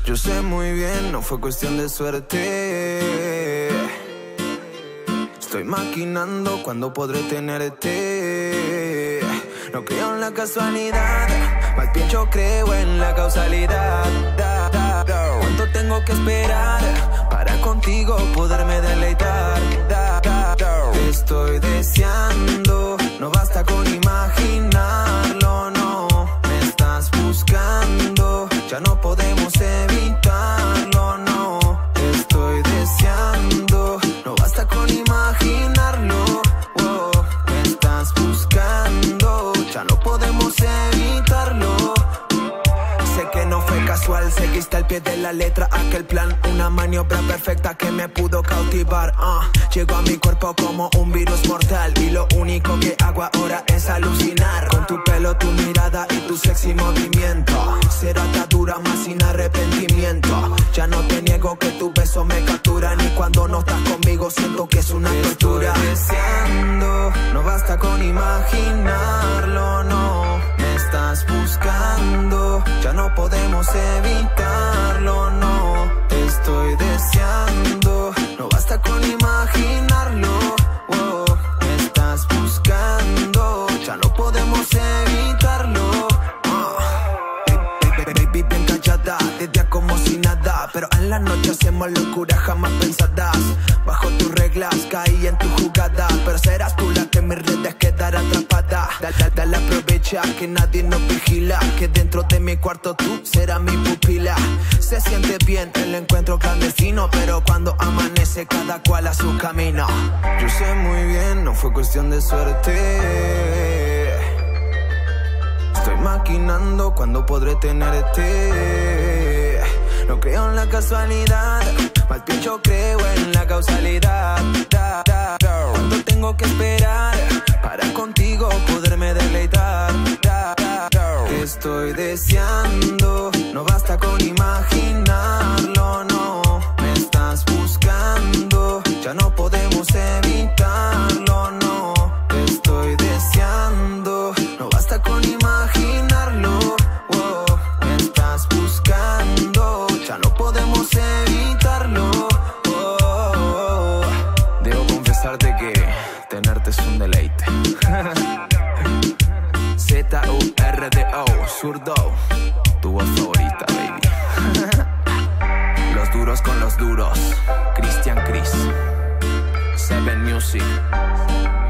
Yo sé muy bien, no fue cuestión de suerte. Estoy maquinando cuando podré tenerte. No creo en la casualidad, más bien yo creo en la causalidad. ¿Cuánto tengo que esperar para contigo poderme deleitar? Te estoy deseando, no basta con imaginarlo, no. Me estás buscando, ya no podemos evitarlo, no. Te estoy deseando, no basta con imaginarlo, oh. Me estás buscando, ya no podemos evitarlo. Sé que no fue casual, seguiste al pie de la letra aquel plan. Una maniobra perfecta que me pudo cautivar. Llegó a mi cuerpo como un virus mortal, y lo único que hago ahora es alucinar con tu pelo, tu mirada y tu sexy movimiento. Será atadura más sin arrepentimiento. Ya no te niego que tu beso me captura, ni cuando no estás conmigo siento que es una tortura. Estoy deseando, no basta con imaginarlo, no. Me estás buscando, ya no podemos evitarlo, no. Te estoy deseando, no basta con imaginarlo, oh. Me estás buscando, ya no podemos evitarlo, Baby, bien callada, de día como si nada, pero en la noche hacemos locuras jamás pensadas. Bajo tus reglas caí en tu jugada, pero serás tú la que en mis redes quedará atrapada. Dale, aprovecha que nadie nos vigila, que dentro de mi cuarto tú serás mi pupila. Se siente bien el encuentro clandestino, pero cuando amanece cada cual a su camino. Yo sé muy bien, no fue cuestión de suerte. Estoy maquinando cuando podré tenerte. No creo en la casualidad, más bien yo creo en la causalidad. ¿Cuánto tengo que esperar para contigo poderme deleitar? Te estoy deseando, no basta con imaginarlo, no. Me estás buscando, ya no podemos evitarlo, no. Te estoy deseando, no basta con imaginarlo, oh. Me estás buscando, ya no podemos evitarlo, oh. Debo confesarte que tenerte es un deleite. Z-U-R-D-O, Zurdo, tu voz favorita, baby. Los duros con los duros, Christian Chris, Seven Music.